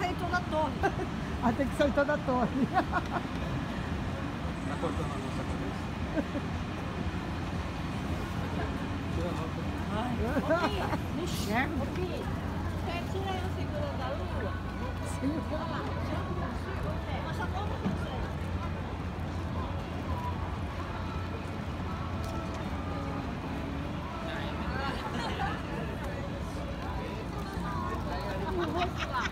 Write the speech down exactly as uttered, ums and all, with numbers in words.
sair toda a torre. Ah, tem que sair toda a torre. Tá cortando a nossa cabeça? Tira a nota. Ai, não enxergo. Ô, Pi, quer tirar aí o seguro da lua? Sim. Olha lá. Mostra a mão pra você. O rosto lá.